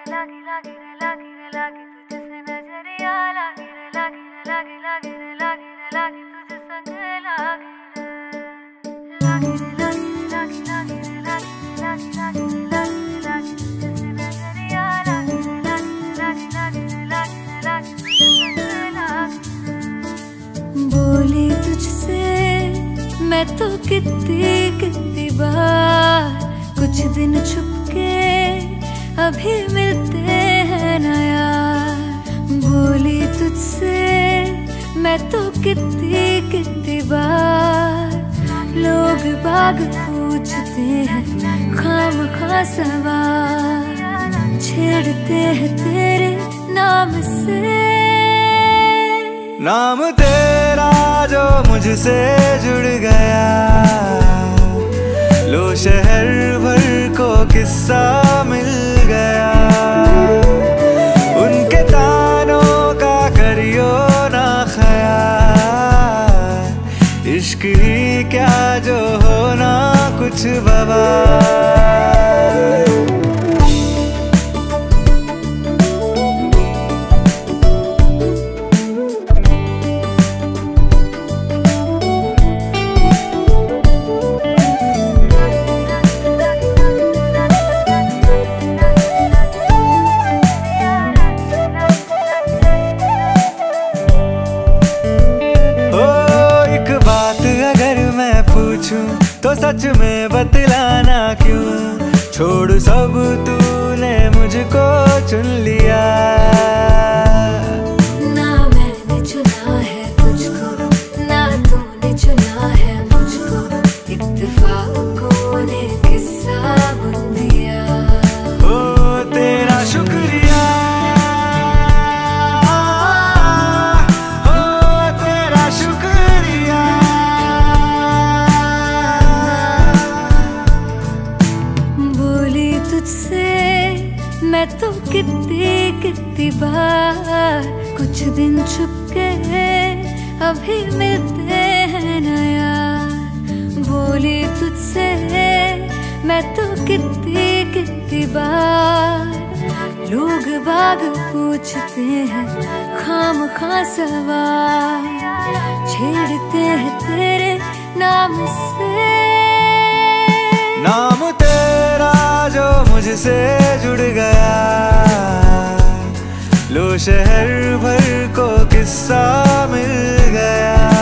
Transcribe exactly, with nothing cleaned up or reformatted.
लागी लागी रे लागी रे लागी तुझसे नजरिया लागी रे लागी रे लागी लागी रे लागी रे लागी तुझे संग लागी रे लागी रे लागी लागी लागी रे लागी लागी लागी रे लागी लागी तुझसे नजरिया लागी रे लागी लागी लागी रे लागी लागी तुझे संग लागी रे। बोली तुझसे मैं तो कितनी कितनी बार कुछ दिन छुप के अभी मिलते हैं ना यार। बोली तुझसे मैं तो कितनी कितनी बार लोग बाग पूछते हैं खामखा सवाल छेड़ते हैं तेरे नाम से। नाम तेरा जो मुझसे जुड़ गया लो शहर भर को किस्सा मिल गया। उनके तानों का करियो ना ख्याल इश्क ही क्या जो होना कुछ बवाल। तो सच में बतलाना क्यों छोड़ सब तूने मुझको चुन लिया। ना मैंने चुना है तुझको ना तूने चुना है मुझको इत्तेफाकों ने किस्सा बुन दिया। ओ तेरा शुक्रिया ओ तेरा शुक्रिया। तुझसे मैं तो कितनी कितनी बार कुछ दिन छुप के अभी मिलते हैं ना यार। बोली तुझसे मैं तो कितनी कितनी बार लोग बाग पूछते हैं खामखा सवाल छेड़ते हैं तेरे नाम से। नाम तेरा जो मुझसे जुड़ गया लो शहर भर को किस्सा मिल गया।